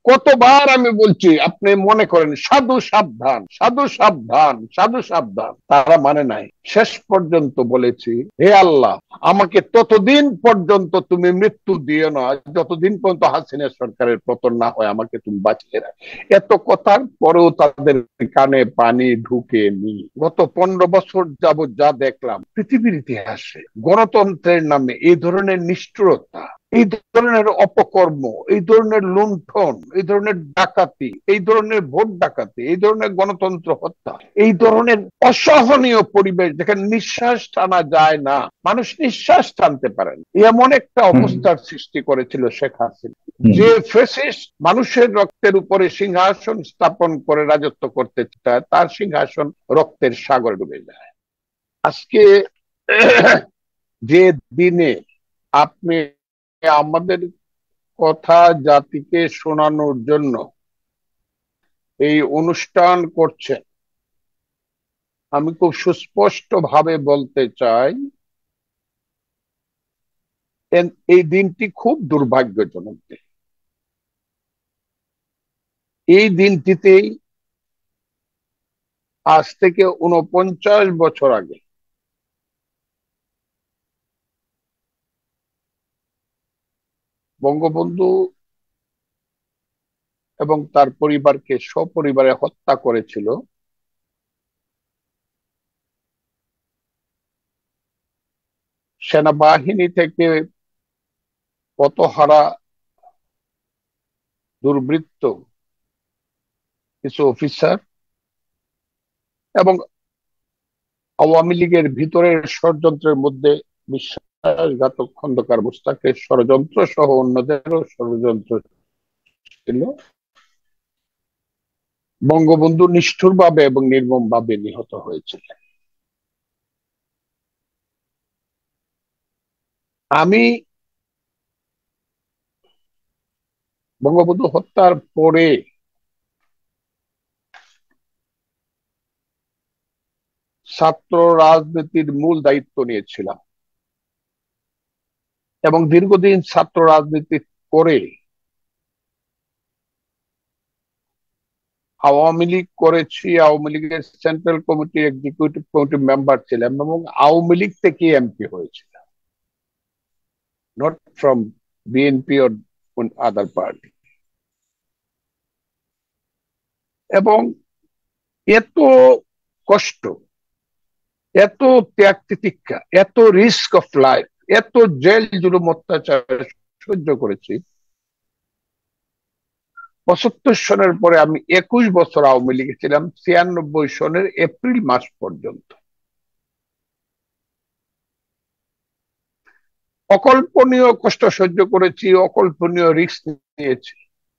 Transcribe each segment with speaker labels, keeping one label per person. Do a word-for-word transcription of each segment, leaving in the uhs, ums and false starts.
Speaker 1: কতবার আমি বলছি, আপনি মনে করেন সাধু সাবধান, সাধু সাবধান, সাধু সাবধান, তারা মানে নাই। শেষ পর্যন্ত বলেছি, হে আল্লাহ, আমাকে ততদিন পর্যন্ত তুমি মৃত্যু দিও না যতদিন পর্যন্ত হাসিনা সরকারের পতন না হয়, আমাকে তুমি বাঁচিয়ে রাখ। এত কথার পরেও তাদের কানে পানি ঢুকেনি। গত পনেরো বছর যাবৎ যা দেখলাম পৃথিবীর ইতিহাসে, গণতন্ত্রের নামে এই ধরনের নিষ্ঠুরতা, এই ধরনের অপকর্ম, এই ধরনের লুণ্ঠন, এই ধরনের ডাকাতি, এই ধরনের ভোট ডাকাতি, এই ধরনের গণতন্ত্র হত্যা, এই ধরনের অসহনীয় পরিবেশ যেখানে নিঃশ্বাস টানা যায় না, মানুষ নিঃশ্বাস টানতে পারেন, এমন একটা অবস্থার সৃষ্টি করেছিল শেখ হাসিনা। যে ফ্যাসিস্ট মানুষের রক্তের উপরে সিংহাসন স্থাপন করে রাজত্ব করতে চায়, তার সিংহাসন রক্তের সাগরে ডুবে যায়। আজকে যে দিনে আপনি আমাদের কথা জাতিকে শোনানোর জন্য এই অনুষ্ঠান করছেন, আমি খুব সুস্পষ্ট ভাবে বলতে চাই, এই দিনটি খুব দুর্ভাগ্যজনক। এই দিনটিতেই আজ থেকে উনপঞ্চাশ বছর আগে বঙ্গবন্ধু এবং তার পরিবারকে সপরিবারে হত্যা করেছিল সেনাবাহিনী থেকে পথহারা দুর্বৃত্ত কিছু অফিসার এবং আওয়ামী লীগের ভিতরের ষড়যন্ত্রের মধ্যে বিশ্বাসঘাতক খন্দকার মোস্তাকের ষড়যন্ত্র সহ অন্যদেরও ষড়যন্ত্র ছিল। বঙ্গবন্ধু নিষ্ঠুরভাবে এবং নির্মমভাবে নিহত হয়েছিলেন। আমি বঙ্গবন্ধু হত্যার পরে ছাত্র রাজনীতির মূল দায়িত্ব নিয়েছিলাম এবং দীর্ঘদিন ছাত্র রাজনীতি করে আওয়ামী লীগ করেছি, আওয়ামী লীগের central committee executive committee member ছিলাম এবং আওয়ামী লীগ থেকে এমপি হয়েছিলাম, not from BNP or other party. এবং এত কষ্ট, এত ত্যাগ তিতিক্ষা, এত রিস্ক অফ লাইফ, এত জেল জুলুম অত্যাচার সহ্য করেছি। পঁচাত্তর সনের পরে আমি একুশ বছর আওয়ামী লীগে ছিলাম, ছিয়ানব্বই সনের এপ্রিল মাস পর্যন্ত। অকল্পনীয় কষ্ট সহ্য করেছি, অকল্পনীয় রিস্ক নিয়েছি,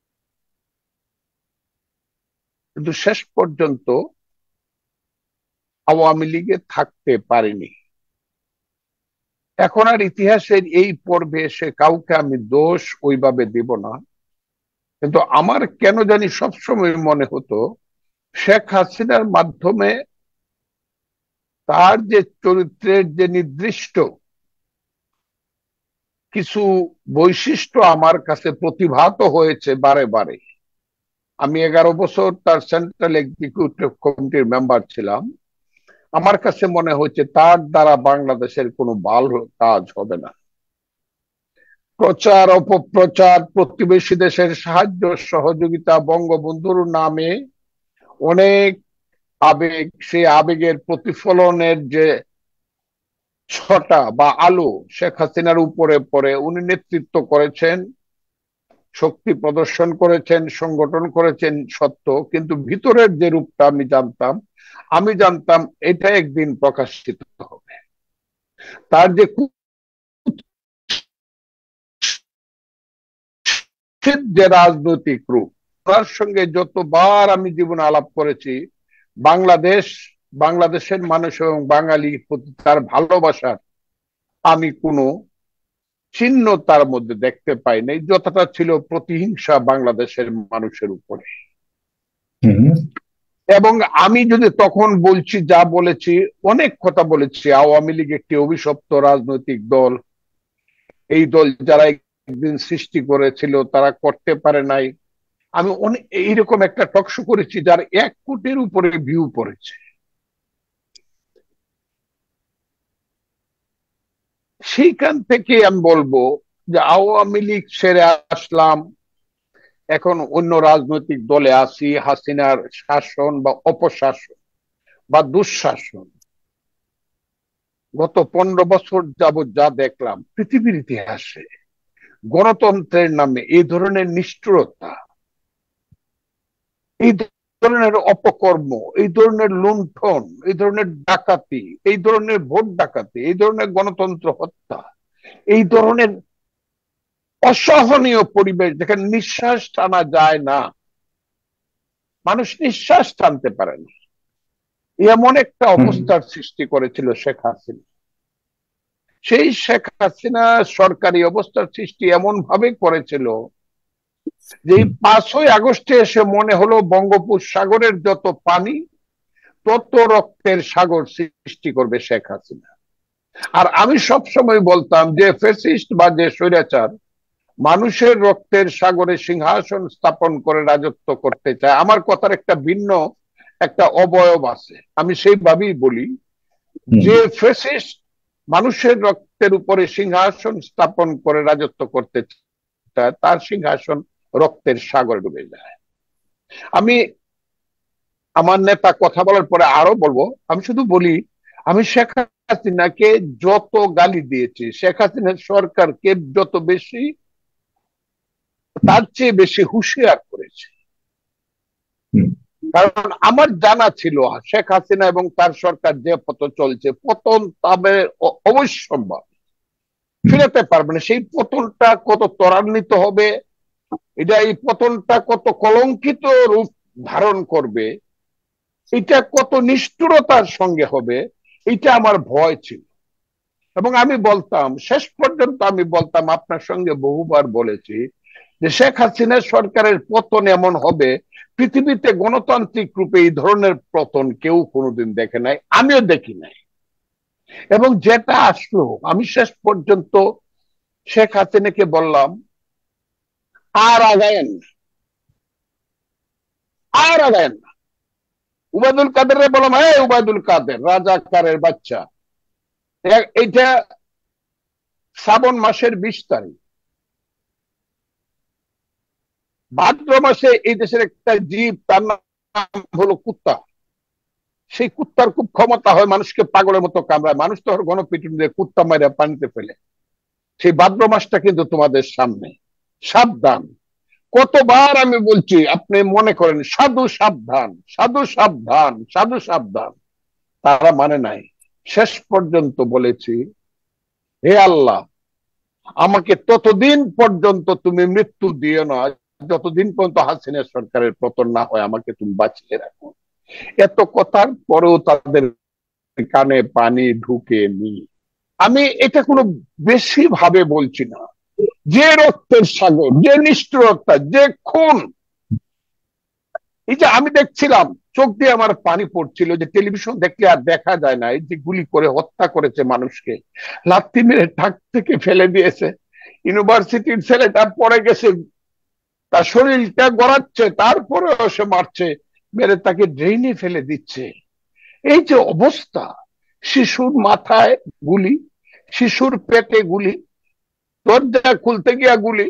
Speaker 1: কিন্তু শেষ পর্যন্ত আওয়ামী লীগে থাকতে পারিনি। এখন আর ইতিহাসের এই পর্বে এসে কাউকে আমি দোষ ওইভাবে দেব না, কিন্তু আমার কেন জানি সবসময় মনে হতো শেখ হাসিনার মাধ্যমে তার যে চরিত্রের যে নির্দিষ্ট কিছু বৈশিষ্ট্য আমার কাছে প্রতিভাত হয়েছে বারে বারে। আমি এগারো বছর তার সেন্ট্রাল এক্সিকিউটিভ কমিটির মেম্বার ছিলাম। আমার কাছে মনে হচ্ছে তার দ্বারা বাংলাদেশের কোনো ভালো কাজ হবে না। প্রচার অপপ্রচার, প্রতিবেশী দেশের সাহায্য সহযোগিতা, বঙ্গবন্ধুর নামে অনেক আবেগ, সেই আবেগের প্রতিফলনের যে ছটা বা আলো শেখ হাসিনার উপরে পড়ে, উনি নেতৃত্ব করেছেন, শক্তি প্রদর্শন করেছেন, সংগঠন করেছেন সত্য, কিন্তু ভিতরের যে রূপটা আমি জানতাম, আমি জানতাম এটা একদিন প্রকাশিত হবে। তার যে যে রাজনৈতিক রূপ, তার সঙ্গে যতবার আমি জীবনে আলাপ করেছি, বাংলাদেশ, বাংলাদেশের মানুষ এবং বাঙালির প্রতি তার ভালোবাসার আমি কোনো চিহ্ন তার মধ্যে দেখতে পাই নাই, যতটা ছিল প্রতিহিংসা বাংলাদেশের মানুষের উপরে। এবং আমি যদি তখন বলছি, যা বলেছি, অনেক কথা বলেছি, আওয়ামী লীগ একটি অভিশপ্ত রাজনৈতিক দল, এই দল যারা একদিন সৃষ্টি করেছিল তারা করতে পারে নাই, আমি অনেক এইরকম একটা টকশো করেছি যার এক কোটির উপরে ভিউ পড়েছে। সেইখান থেকে আমি বলবো যে আওয়ামী লীগ ছেড়ে আসলাম, এখন অন্য রাজনৈতিক দলে আছি। হাসিনার শাসন বা অপশাসন বা দুঃশাসন গত পনেরো বছর যাবৎ যা দেখলাম পৃথিবীর ইতিহাসে, গণতন্ত্রের নামে এই ধরনের নিষ্ঠুরতা, এই ধরনের অপকর্ম, এই ধরনের লুণ্ঠন, এই ধরনের ডাকাতি, এই ধরনের ভোট ডাকাতি, এই ধরনের গণতন্ত্র হত্যা, এই ধরনের অসহনীয় পরিবেশ যেখানে নিঃশ্বাস টানা যায় না, মানুষ নিঃশ্বাস টানতে পারে না, এমন একটা অবস্থার সৃষ্টি করেছিল শেখ হাসিনা। সেই শেখ হাসিনা সরকারি অবস্থার সৃষ্টি এমন ভাবে করেছিল যে পাঁচই আগস্টে এসে মনে হলো বঙ্গোপসাগরের যত পানি তত রক্তের সাগর সৃষ্টি করবে শেখ হাসিনা। আর আমি সব সময় বলতাম যে ফ্যাসিস্ট বা যে স্বৈরাচার মানুষের রক্তের সাগরে সিংহাসন স্থাপন করে রাজত্ব করতে চায়, আমার কথার একটা ভিন্ন একটা অবয়ব আছে। আমি সেইভাবেই বলি যে ফ্যাসিস্ট মানুষের রক্তের উপরে সিংহাসন স্থাপন করে রাজত্ব করতে চায়, তার সিংহাসন রক্তের সাগরে ডুবে যায়। আমি আমার নেতা কথা বলার পরে আরো বলবো, আমি শুধু বলি আমি শেখ হাসিনাকে যত গালি দিয়েছি, শেখ হাসিনার সরকারকে যত বেশি তার চেয়ে বেশি হুঁশিয়ার করেছে। কারণ আমার জানা ছিল শেখ হাসিনা এবং তার সরকার যে পথ চলছে, পতন তাদের অবশ্যম্ভাব, ফিরাতে পারবে না। সেই পতনটা কত ত্বরান্বিত হবে, এটা এই পতনটা কত কলঙ্কিত রূপ ধারণ করবে, এটা কত নিষ্ঠুরতার সঙ্গে হবে, এটা আমার ভয় ছিল। এবং আমি বলতাম, শেষ পর্যন্ত আমি বলতাম, আপনার সঙ্গে বহুবার বলেছি যে শেখ হাসিনা সরকারের পতন এমন হবে পৃথিবীতে গণতান্ত্রিক রূপে এই ধরনের পতন কেউ কোনোদিন দেখে নাই, আমিও দেখি নাই। এবং যেটা আসলো, আমি শেষ পর্যন্ত শেখ হাসিনাকে বললাম আর আগায়েন না, আর আগায়েন না। উবায়দুল কাদের বললাম, হ্যাঁ উবায়দুল কাদের রাজাকারের বাচ্চা, এইটা শ্রাবণ মাসের বিশ তারিখ, ভাদ্র মাসে এই দেশের একটা জীব, তার নাম হলো কুত্তা। সেই কুত্তার খুব ক্ষমতা হয়, মানুষকে পাগলের মতো কামড়ায়, মানুষ তো গণপিটুন দিয়ে কুত্তা মারা পানিতে ফেলে। সেই ভাদ্র মাসটা কিন্তু তোমাদের সামনে, সাবধান। কতবার আমি বলছি, আপনি মনে করেন সাধু সাবধান, সাধু সাবধান, সাধু সাবধান, তারা মানে নাই। শেষ পর্যন্ত বলেছি, হে আল্লাহ, আমাকে ততদিন পর্যন্ত তুমি মৃত্যু দিও না যতদিন পর্যন্ত হাসিনা সরকারের পতন না হয়, আমাকে তুমি বাঁচিয়ে রাখো। এত কথার পরেও তাদের কানে পানি ঢুকেনি। আমি এটা কোনো বেশি ভাবে বলছি না। যে রক্তের সাগর, যে নিষ্ঠুরতা, যে খুন, এই যে আমি দেখছিলাম, চোখ দিয়ে আমার পানি পড়ছিল, যে টেলিভিশন দেখলে আর দেখা যায় না, এই যে গুলি করে হত্যা করেছে মানুষকে, লাথি মেরে ঢাক থেকে ফেলে দিয়েছে, ইউনিভার্সিটির ছেলেটা পড়ে গেছে, তার শরীরটা গড়াচ্ছে, তারপরেও সে মারছে, মেরে তাকে ড্রেনে ফেলে দিচ্ছে। এই যে অবস্থা, শিশুর মাথায় গুলি, শিশুর পেটে গুলি, দরজা খুলতে গিয়া গুলি,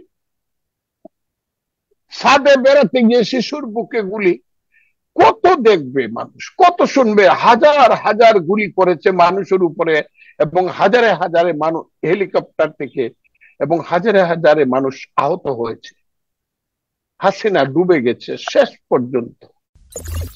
Speaker 1: ছাদে বেড়াতে গিয়ে শিশুর বুকে গুলি, কত দেখবে মানুষ, কত শুনবে। হাজার হাজার গুলি করেছে মানুষের উপরে, এবং হাজারে হাজারে মানুষ হেলিকপ্টার থেকে, এবং হাজারে হাজারে মানুষ আহত হয়েছে। হাসিনা ডুবে গেছে শেষ পর্যন্ত।